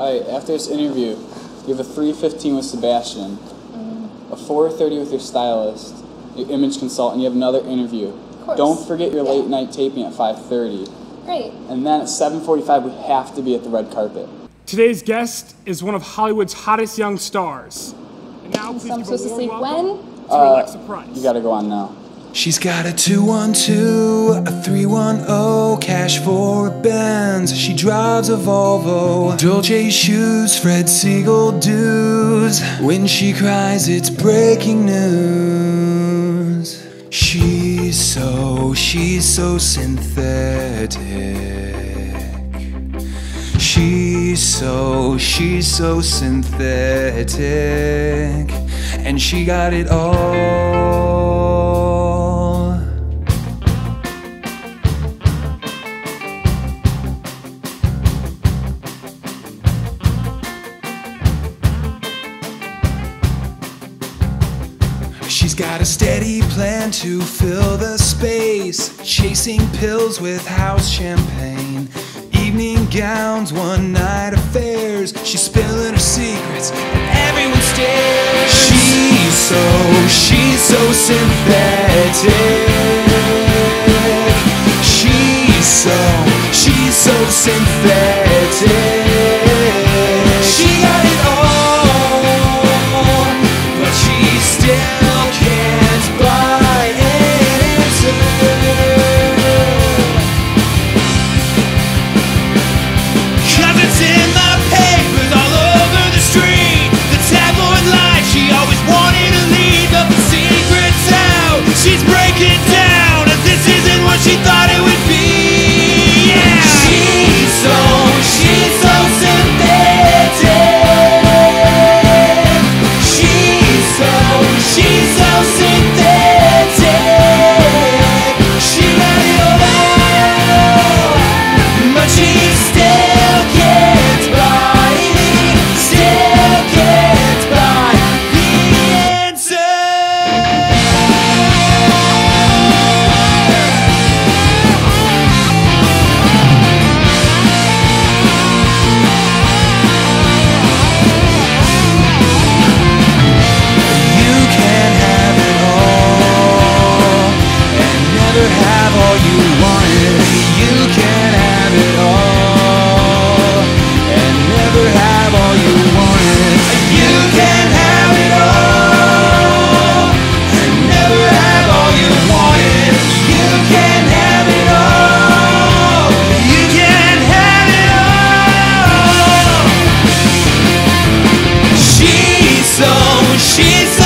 Alright, after this interview, you have a 3:15 with Sebastian, a 4:30 with your stylist, your image consultant, you have another interview. Of course. Don't forget your late night taping at 5:30. Great. And then at 7:45, we have to be at the red carpet. Today's guest is one of Hollywood's hottest young stars. And now, please So I'm give supposed a to warm sleep welcome when? to Alexa Price. You gotta go on now. She's got a 212, a 310, cash for a Benz. She drives a Volvo, Dolce shoes, Fred Siegel dues. When she cries, it's breaking news. She's so synthetic. She's so synthetic. And she got it all. She's got a steady plan to fill the space, chasing pills with house champagne, evening gowns, one-night affairs. She's spilling her secrets and everyone stares. She's so synthetic. She's so synthetic. She got it all, but she still can't buy an answer. 'Cause it's in the papers all over the street, the tabloid life she always wanted to lead. But the secret's out, she's breaking down, and this isn't what she thought it would be. Yeah. She's so synthetic. She's so synthetic. She got it all, but she still can't buy the answer. You can have it all and never have all you wanted. You can have it all and never have all you wanted. You can have it all and never have all you wanted. You can have it all. You can have it all. She's so